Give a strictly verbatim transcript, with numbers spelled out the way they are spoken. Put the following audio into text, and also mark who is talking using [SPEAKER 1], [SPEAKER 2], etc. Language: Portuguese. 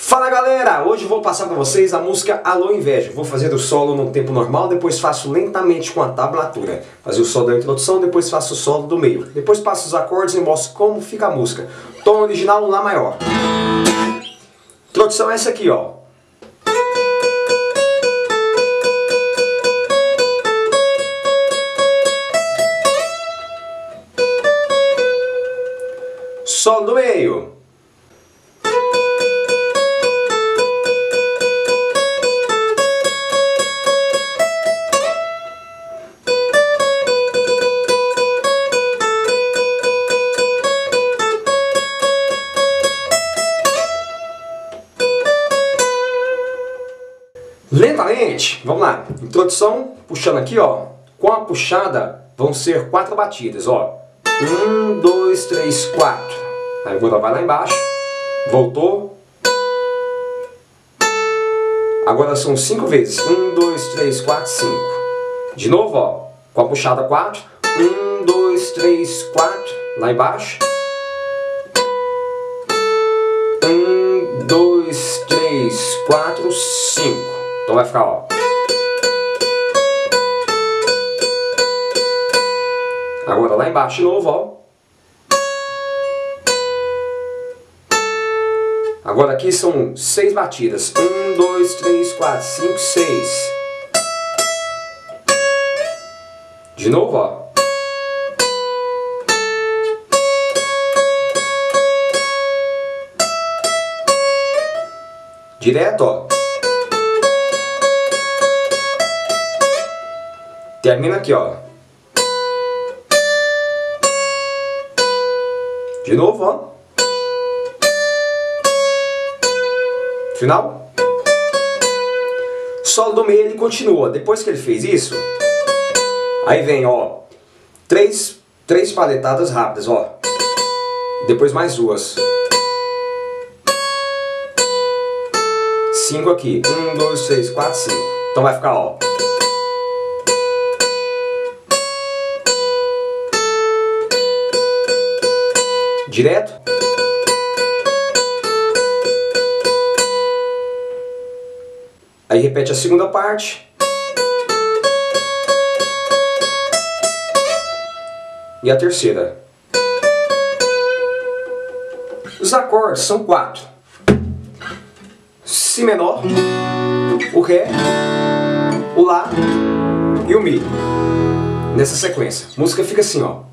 [SPEAKER 1] Fala galera, hoje eu vou passar para vocês a música Alô Inveja. Vou fazer o solo no tempo normal, depois faço lentamente com a tablatura. Fazer o solo da introdução, depois faço o solo do meio. Depois passo os acordes e mostro como fica a música. Tom original, Lá maior. Introdução é essa aqui, ó. Solo do meio. Lentamente, vamos lá. Introdução, puxando aqui, ó. Com a puxada, vão ser quatro batidas, ó. Um, dois, três, quatro. Aí agora vai lá embaixo. Voltou. Agora são cinco vezes. Um, dois, três, quatro, cinco. De novo, ó. Com a puxada quatro. Um, dois, três, quatro. Lá embaixo. Um, dois, três, quatro, cinco. Então vai ficar, ó. Agora lá embaixo de novo, ó. Agora aqui são seis batidas. Um, dois, três, quatro, cinco, seis. De novo, ó. Direto, ó. Termina aqui, ó. De novo, ó. Final. Solo do meio ele continua. Depois que ele fez isso, aí vem, ó, três, três paletadas rápidas, ó. Depois mais duas. Cinco aqui. Um, dois, três, quatro, cinco. Então vai ficar, ó. Direto. Aí repete a segunda parte. E a terceira. Os acordes são quatro. Si menor, o Ré, o Lá e o Mi. Nessa sequência. A música fica assim, ó.